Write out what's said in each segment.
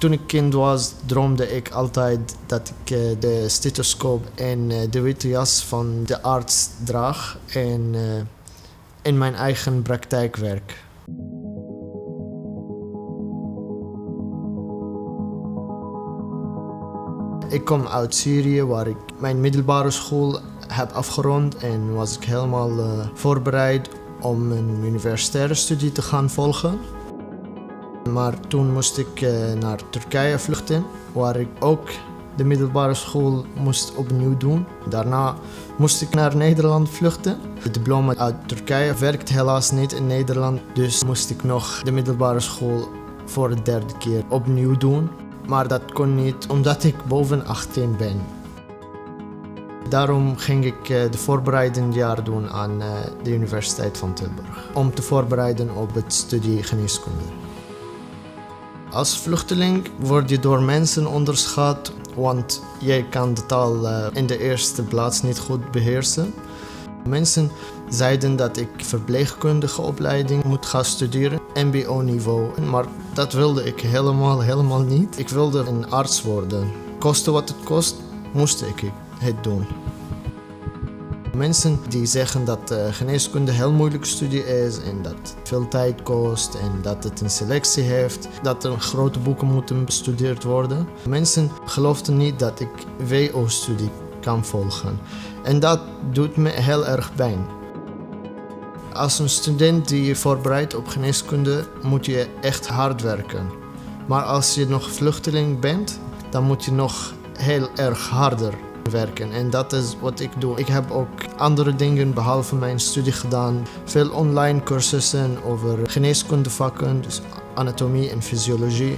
Toen ik kind was, droomde ik altijd dat ik de stethoscoop en de witte jas van de arts draag en in mijn eigen praktijk werk. Ik kom uit Syrië, waar ik mijn middelbare school heb afgerond en was ik helemaal voorbereid om een universitaire studie te gaan volgen. Maar toen moest ik naar Turkije vluchten, waar ik ook de middelbare school moest opnieuw doen. Daarna moest ik naar Nederland vluchten. Het diploma uit Turkije werkt helaas niet in Nederland, dus moest ik nog de middelbare school voor de derde keer opnieuw doen. Maar dat kon niet, omdat ik boven 18 ben. Daarom ging ik de voorbereidend jaar doen aan de Universiteit van Tilburg, om te voorbereiden op het studie geneeskunde. Als vluchteling word je door mensen onderschat, want jij kan de taal in de eerste plaats niet goed beheersen. Mensen zeiden dat ik verpleegkundige opleiding moet gaan studeren, mbo-niveau, maar dat wilde ik helemaal niet. Ik wilde een arts worden. Koste wat het kost, moest ik het doen. Mensen die zeggen dat geneeskunde een heel moeilijke studie is en dat het veel tijd kost en dat het een selectie heeft, dat er grote boeken moeten bestudeerd worden. Mensen geloofden niet dat ik WO-studie kan volgen en dat doet me heel erg pijn. Als een student die je voorbereidt op geneeskunde moet je echt hard werken. Maar als je nog vluchteling bent, dan moet je nog heel erg harder werken. En dat is wat ik doe. Ik heb ook andere dingen behalve mijn studie gedaan. Veel online cursussen over geneeskundevakken, dus anatomie en fysiologie.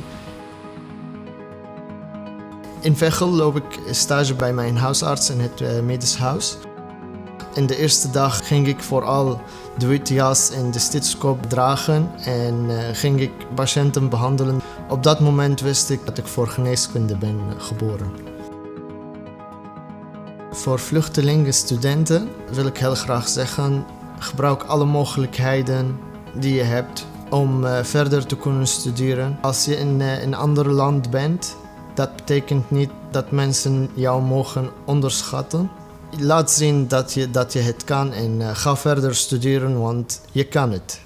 In Veghel loop ik stage bij mijn huisarts in het medisch huis. In de eerste dag ging ik vooral de witte jas en de stethoscoop dragen en ging ik patiënten behandelen. Op dat moment wist ik dat ik voor geneeskunde ben geboren. Voor vluchtelingen, studenten wil ik heel graag zeggen, gebruik alle mogelijkheden die je hebt om verder te kunnen studeren. Als je in een ander land bent, dat betekent niet dat mensen jou mogen onderschatten. Laat zien dat je het kan en ga verder studeren, want je kan het.